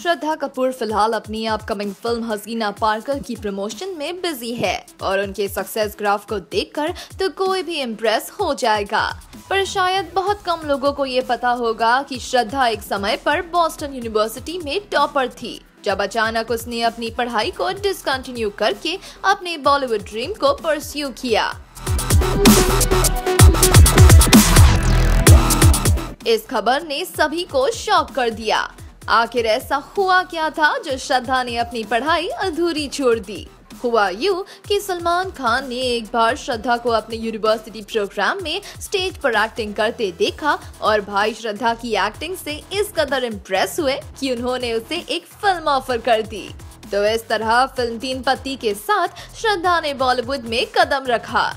श्रद्धा कपूर फिलहाल अपनी upcoming film Haseena Parkar की प्रमोशन में बिजी है और उनके सक्सेस ग्राफ को देखकर तो कोई भी इम्प्रेस हो जाएगा। पर शायद बहुत कम लोगों को ये पता होगा कि श्रद्धा एक समय पर बॉस्टन यूनिवर्सिटी में टॉपर थी, जब अचानक उसने अपनी पढ़ाई को डिसकंटिन्यू करके अपने बॉलीवुड ड्रीम को परस्यू किया। इस खबर ने सभी को शॉक कर दिया। आखिर ऐसा हुआ क्या था जो श्रद्धा ने अपनी पढ़ाई अधूरी छोड़ दी? हुआ यूं कि सलमान खान ने एक बार श्रद्धा को अपने यूनिवर्सिटी प्रोग्राम में स्टेज पर एक्टिंग करते देखा और भाई श्रद्धा की एक्टिंग से इस कदर इम्प्रेस हुए कि उन्होंने उसे एक फिल्म ऑफर कर दी। तो इस तरह फिल्म तीन पत्ती के साथ श्रद्धा ने बॉलीवुड में कदम रखा।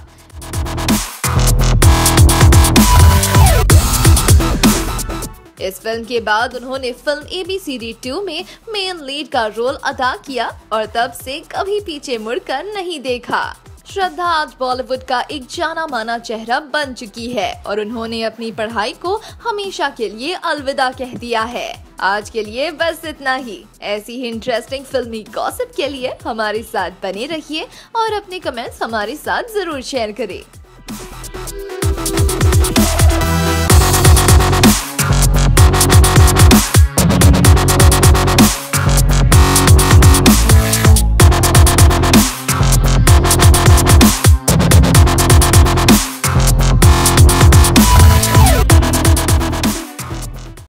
इस फिल्म के बाद उन्होंने फिल्म ABCD 2 में मेन लीड का रोल अदा किया और तब से कभी पीछे मुड़कर नहीं देखा। श्रद्धा आज बॉलीवुड का एक जाना माना चेहरा बन चुकी है और उन्होंने अपनी पढ़ाई को हमेशा के लिए अलविदा कह दिया है। आज के लिए बस इतना ही। ऐसी ही इंटरेस्टिंग फिल्मी गॉसिप के लिए हमारे साथ बने रहिए और अपने कमेंट्स हमारे साथ जरूर शेयर करें।